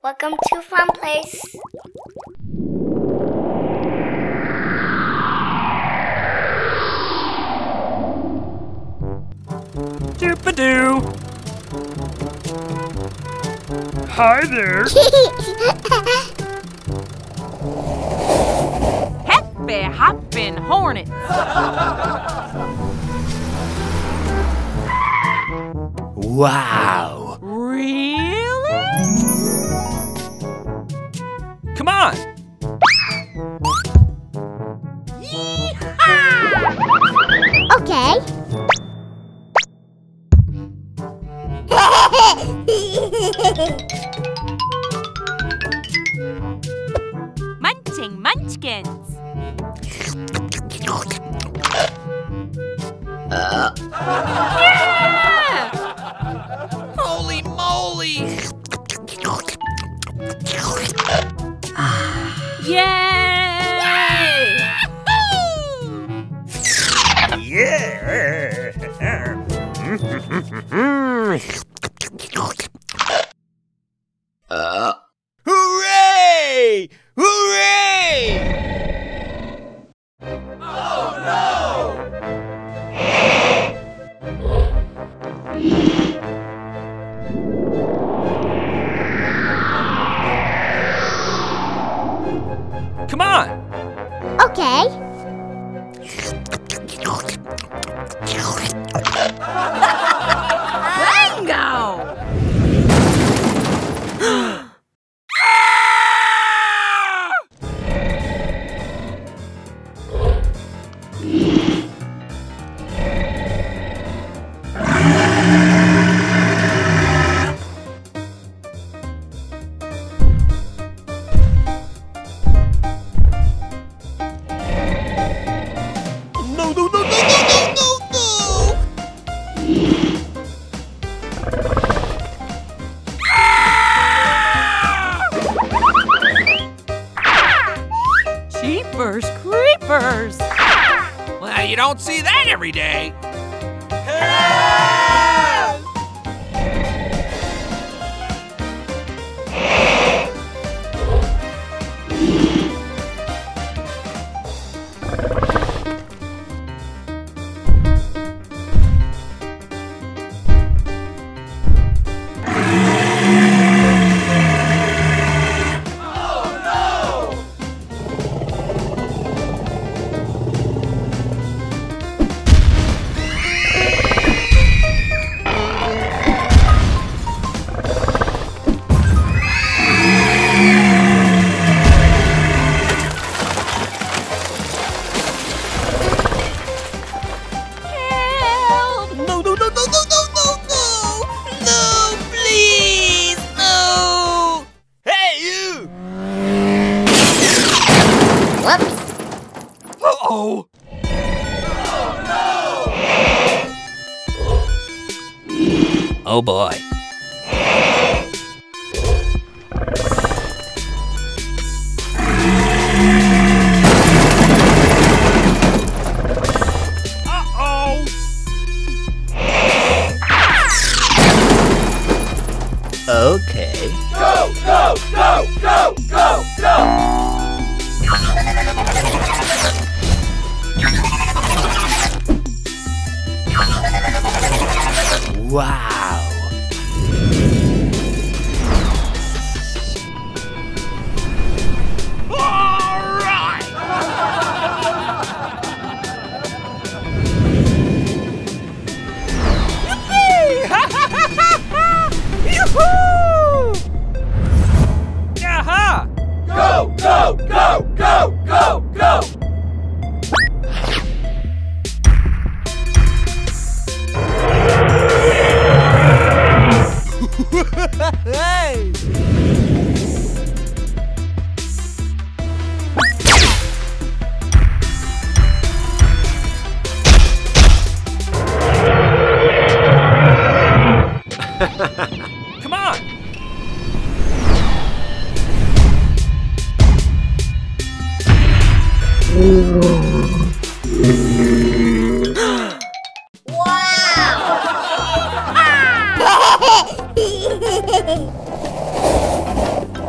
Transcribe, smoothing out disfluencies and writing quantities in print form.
Welcome to Fun Place. Doop-a-doo. Hi there. Happy hoppin' hornet. Wow. Really? Come on. Okay. Munching munchkins. Yeah! Holy moly. Yay! Yeah. Hooray! Hooray! Oh no! Come on! Okay. Bingo! No, no, no, no, no, no, no, no! Jeepers creepers! Well, you don't see that every day. Help! No, no, no, no, no, no, no, no! No, please, no! Hey, you! Whoops. Uh-oh! Oh boy. Uh-oh! Okay. Go, go, go, go, go, go! Wow! All right! Yippee! Ha ha ha ha ha! Yoo-hoo! Aha! Go, go, go, go, go, go! Hey! Come on! Wow!